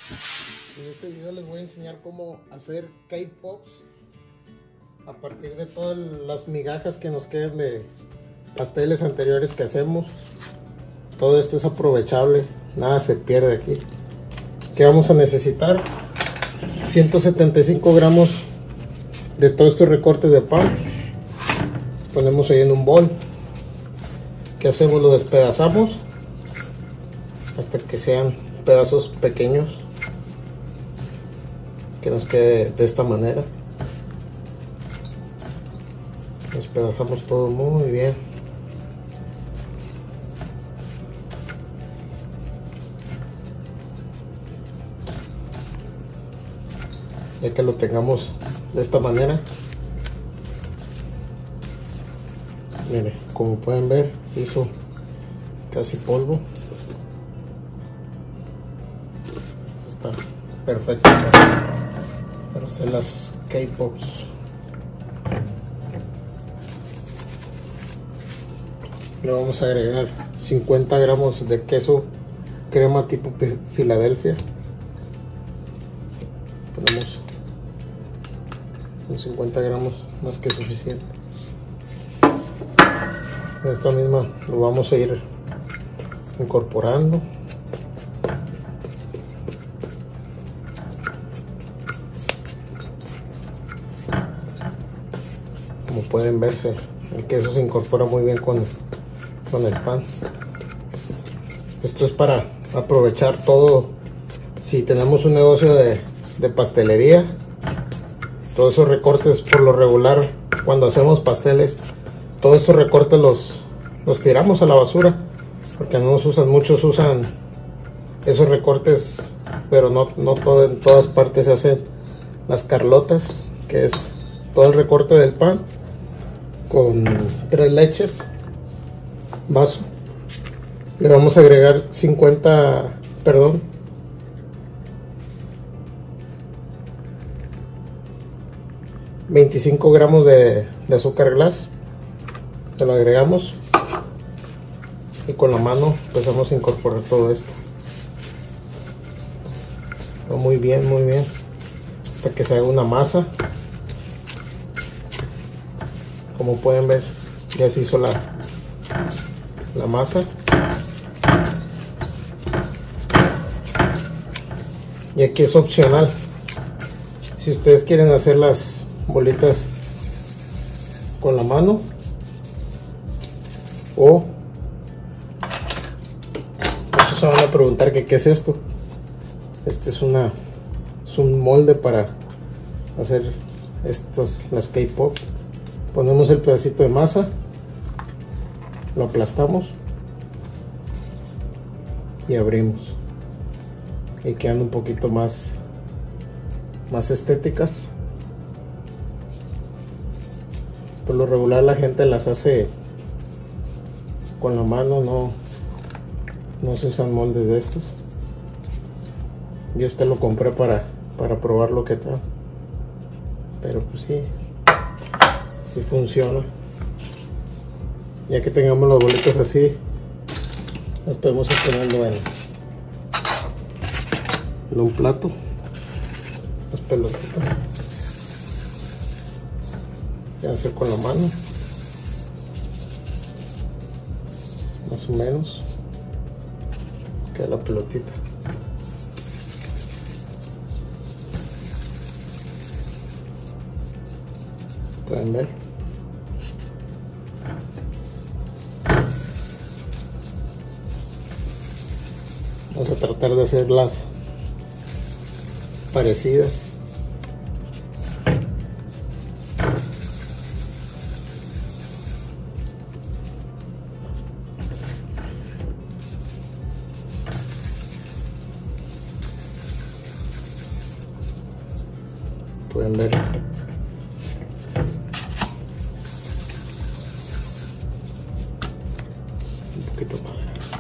En este video les voy a enseñar cómo hacer cake pops a partir de todas las migajas que nos queden de pasteles anteriores que hacemos. Todo esto es aprovechable, nada se pierde aquí. ¿Qué vamos a necesitar? 175 gramos de todos estos recortes de pan. Ponemos ahí en un bol. ¿Qué hacemos? Lo despedazamos hasta que sean pedazos pequeños, que nos quede de esta manera. Despedazamos todo muy bien. Ya que lo tengamos de esta manera, mire, como pueden ver, se hizo casi polvo. Esto está perfecto para hacer las cake pops. Le vamos a agregar 50 gramos de queso crema tipo Filadelfia. Ponemos con 50 gramos más que suficiente. Esta misma lo vamos a ir incorporando. Como pueden ver, el queso se incorpora muy bien con el pan. Esto es para aprovechar todo. Si tenemos un negocio de pastelería, todos esos recortes, por lo regular cuando hacemos pasteles, todos estos recortes los tiramos a la basura porque no nos usan. Muchos usan esos recortes, pero no todo, en todas partes se hacen las carlotas, que es todo el recorte del pan con 3 leches, vaso. Le vamos a agregar 25 gramos de azúcar glass. Se lo agregamos y con la mano empezamos a incorporar todo esto. Muy bien, muy bien, hasta que se haga una masa. Como pueden ver, ya se hizo la masa. Y aquí es opcional, si ustedes quieren hacer las bolitas con la mano, o muchos se van a preguntar que qué es esto. Este es un molde para hacer las cake pop. Ponemos el pedacito de masa, lo aplastamos y abrimos, y quedan un poquito más estéticas. Por lo regular la gente las hace con la mano, no se usan moldes de estos. Yo este lo compré para probar lo que tal, pero pues sí funciona. Ya que tengamos las bolitas así, las podemos ir poniendo en un plato, las pelotitas. Voy a hacer con la mano, más o menos, queda la pelotita. Pueden ver. Vamos a tratar de hacerlas parecidas. Pueden ver. Un poquito más.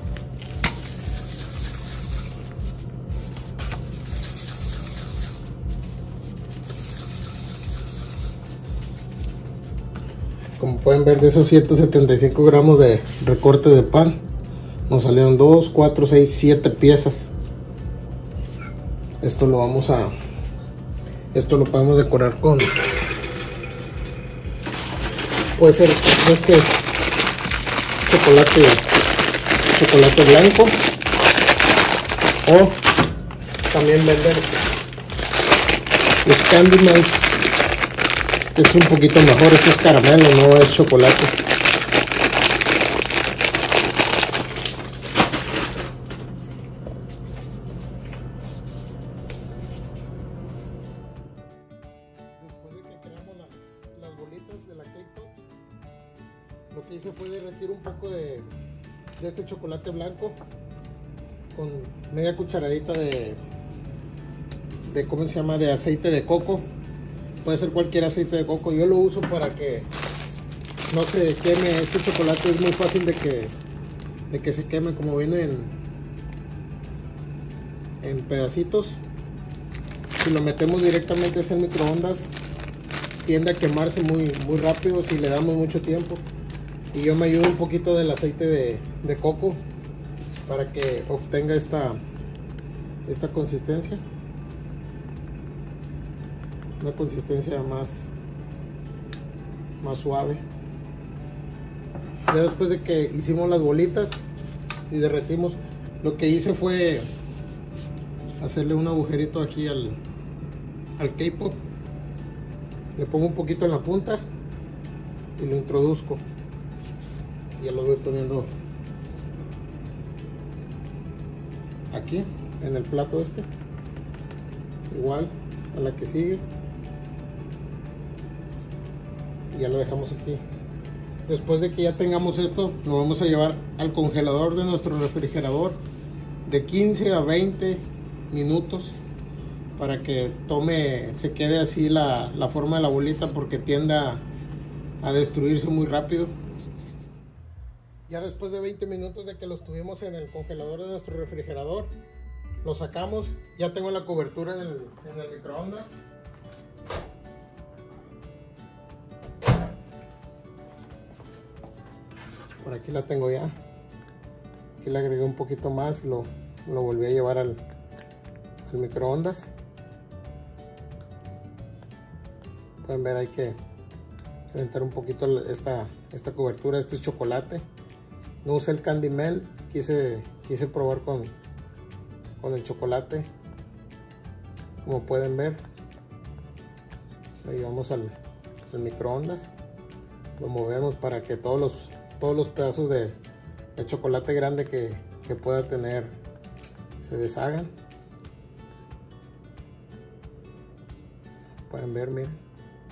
Como pueden ver, de esos 175 gramos de recorte de pan, nos salieron 2, 4, 6, 7 piezas. Esto lo podemos decorar con, puede ser este chocolate blanco, o también venden los Candy Melts, que es un poquito mejor. Este es caramelo, no es chocolate. Después de que creamos las bolitas de la Cake Pop, lo que hice fue derretir un poco de este chocolate blanco con media cucharadita de ¿cómo se llama? De aceite de coco. Puede ser cualquier aceite de coco. Yo lo uso para que no se queme. Este chocolate es muy fácil de que se queme, como viene en pedacitos. Si lo metemos directamente en microondas, tiende a quemarse muy rápido si le damos mucho tiempo. Y yo me ayudo un poquito del aceite de coco para que obtenga esta consistencia, una consistencia más suave. Ya después de que hicimos las bolitas y derretimos, lo que hice fue hacerle un agujerito aquí al Cake Pop. Le pongo un poquito en la punta y lo introduzco. Ya lo voy poniendo aquí en el plato este, igual a la que sigue. Ya lo dejamos aquí. Después de que ya tengamos esto, lo vamos a llevar al congelador de nuestro refrigerador de 15 a 20 minutos para que se quede así la forma de la bolita, porque tiende a destruirse muy rápido. Ya después de 20 minutos de que los tuvimos en el congelador de nuestro refrigerador, lo sacamos. Ya tengo la cobertura en el microondas. Por aquí la tengo ya. Aquí le agregué un poquito más y lo volví a llevar al microondas. Pueden ver, hay que calentar un poquito esta cobertura. Este es chocolate. No usé el Candy Melt, quise probar con el chocolate. Como pueden ver, lo llevamos al microondas. Lo movemos para que todos los pedazos de chocolate grande que pueda tener se deshagan. Pueden ver, miren.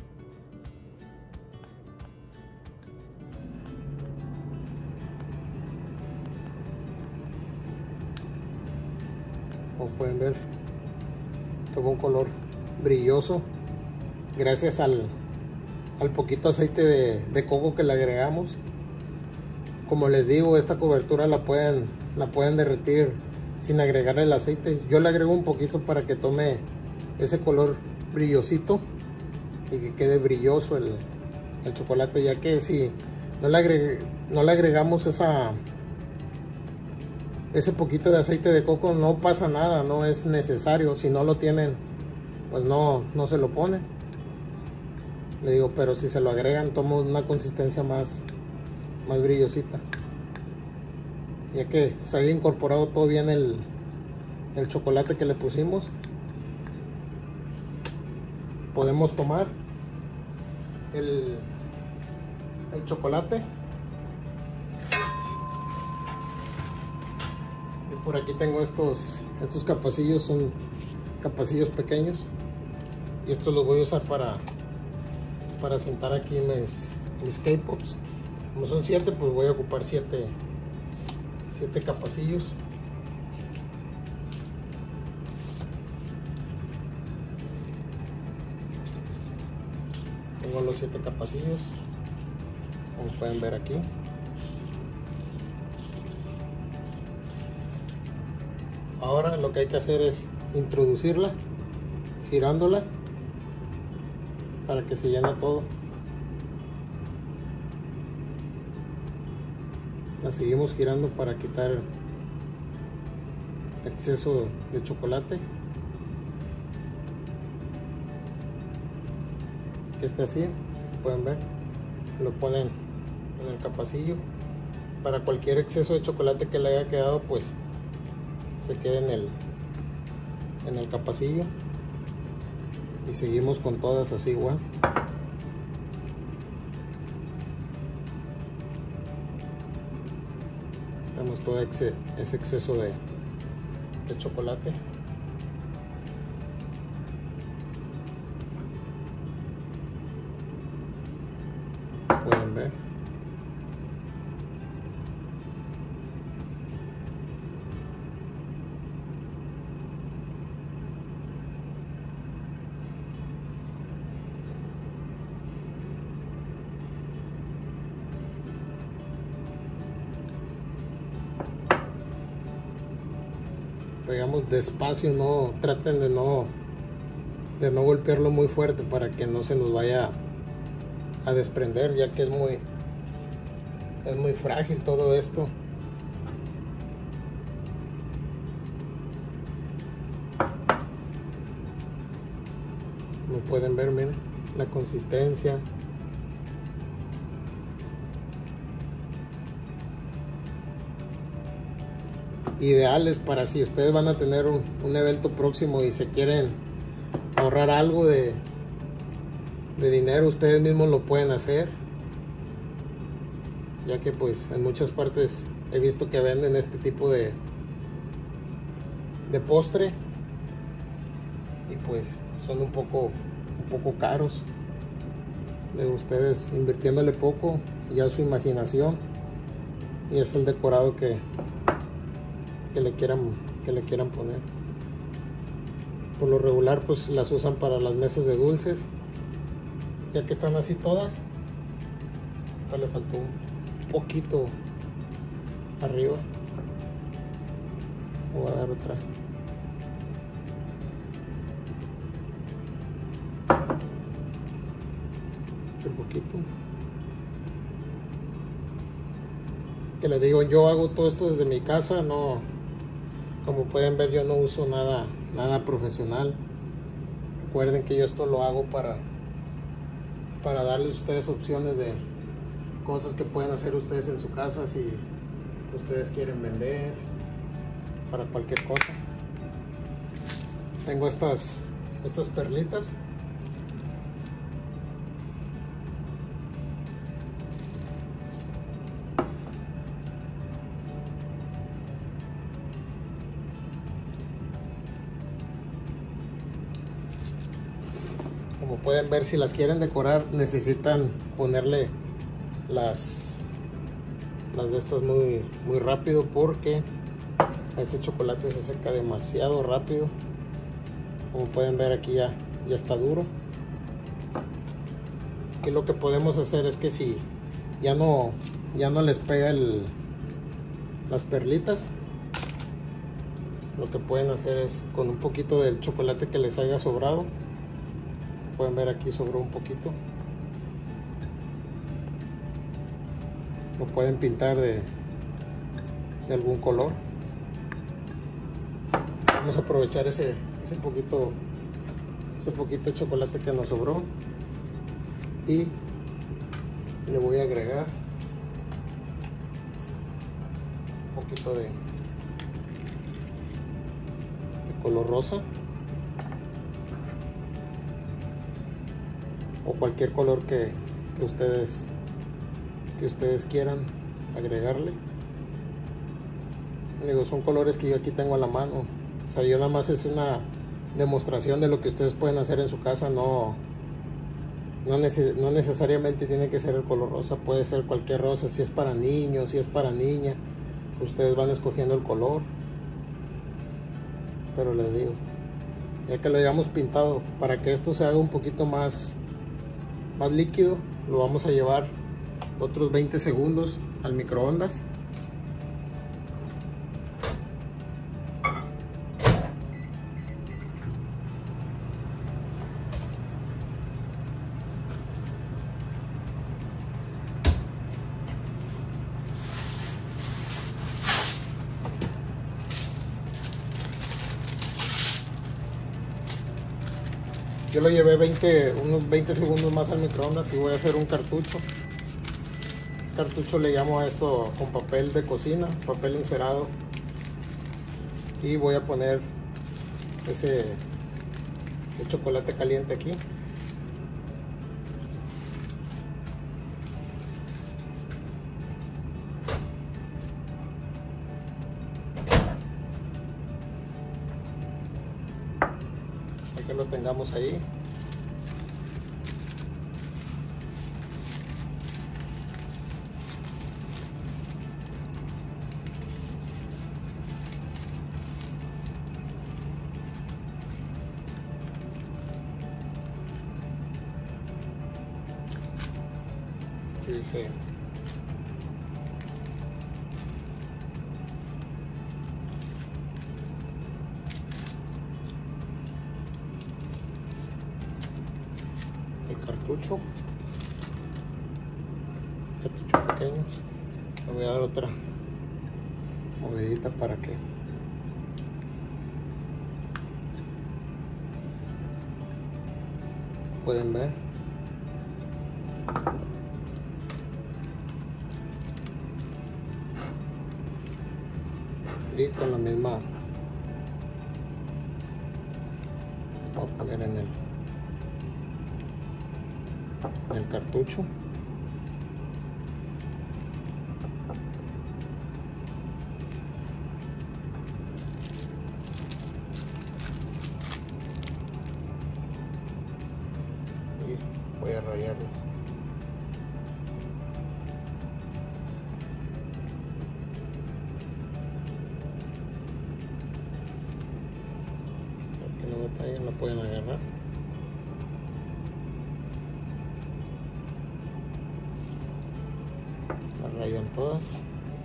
Como pueden ver, toma un color brilloso gracias al poquito aceite de coco que le agregamos. Como les digo, esta cobertura la pueden derretir sin agregarle el aceite. Yo le agrego un poquito para que tome ese color brillosito y que quede brilloso el chocolate, ya que si no le agregamos ese poquito de aceite de coco, no pasa nada, no es necesario. Si no lo tienen, pues no se lo ponen. Le digo, pero si se lo agregan, toma una consistencia más brillosita, ya que se haya incorporado todo bien el chocolate que le pusimos. Podemos tomar el chocolate. Y por aquí tengo estos capacillos, son capacillos pequeños, y estos los voy a usar para sentar aquí mis Cake Pops. Como son 7, pues voy a ocupar 7 capacillos. Tengo los 7 capacillos, como pueden ver aquí. Ahora lo que hay que hacer es introducirla, girándola para que se llene todo. La seguimos girando para quitar exceso de chocolate. que esté así, pueden ver, lo ponen en el capacillo para cualquier exceso de chocolate que le haya quedado, pues se quede en el capacillo. Y seguimos con todas así igual. Tenemos todo ese exceso de chocolate. Pueden ver. Pegamos despacio, no traten de no golpearlo muy fuerte para que no se nos vaya a desprender, ya que es muy frágil todo esto. Como pueden ver, miren la consistencia. Ideales para si ustedes van a tener un evento próximo y se quieren ahorrar algo de dinero, ustedes mismos lo pueden hacer, ya que pues en muchas partes he visto que venden este tipo de postre y pues son un poco caros. De ustedes invirtiéndole poco, ya su imaginación, y es el decorado que le quieran poner. Por lo regular pues las usan para las mesas de dulces, ya que están así todas. Esta le faltó un poquito arriba. Voy a dar otra. Un poquito. Que les digo, yo hago todo esto desde mi casa, no, como pueden ver, yo no uso nada profesional. Recuerden que yo esto lo hago para darles a ustedes opciones de cosas que pueden hacer ustedes en su casa si ustedes quieren vender, para cualquier cosa. Tengo estas perlitas. Como pueden ver, si las quieren decorar necesitan ponerle las de estas muy rápido, porque este chocolate se seca demasiado rápido. Como pueden ver, aquí ya está duro. Aquí lo que podemos hacer es que si ya no les pega las perlitas, lo que pueden hacer es con un poquito del chocolate que les haya sobrado. Pueden ver, aquí sobró un poquito. Lo pueden pintar de algún color. Vamos a aprovechar ese poquito de chocolate que nos sobró y le voy a agregar un poquito de color rosa, o cualquier color que ustedes quieran agregarle. Digo, son colores que yo aquí tengo a la mano. O sea, yo nada más es una demostración de lo que ustedes pueden hacer en su casa. No necesariamente tiene que ser el color rosa, puede ser cualquier rosa. Si es para niños, si es para niña, ustedes van escogiendo el color. Pero les digo, ya que lo hayamos pintado, para que esto se haga un poquito más líquido, lo vamos a llevar otros 20 segundos al microondas. Yo lo llevé unos 20 segundos más al microondas y voy a hacer un cartucho. Cartucho le llamo a esto con papel de cocina, papel encerado. Y voy a poner el chocolate caliente aquí. Que lo tengamos ahí. Dice el cartucho pequeño. Le voy a dar otra movedita para que pueden ver. Y con la misma voy a poner en el cartucho. Y voy a rayarlos. Para que no batallen, no pueden agarrar. Las rayan todas.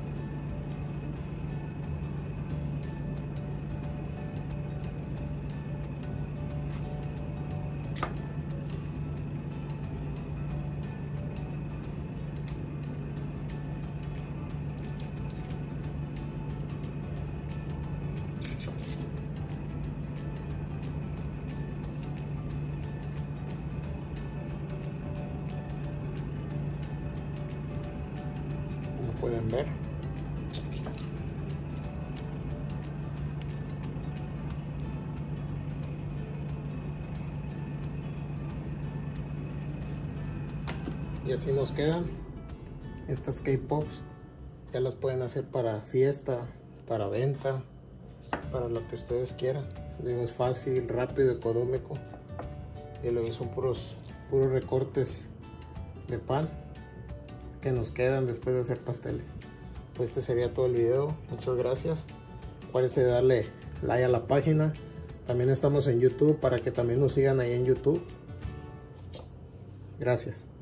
Pueden ver. Y así nos quedan estas cake pops. Ya las pueden hacer para fiesta, para venta, para lo que ustedes quieran. Digo, es fácil, rápido, económico. Y luego son puros recortes de pan que nos quedan después de hacer pasteles. Pues este sería todo el video. Muchas gracias. Acuérdense de darle like a la página. También estamos en YouTube para que también nos sigan ahí en YouTube. Gracias.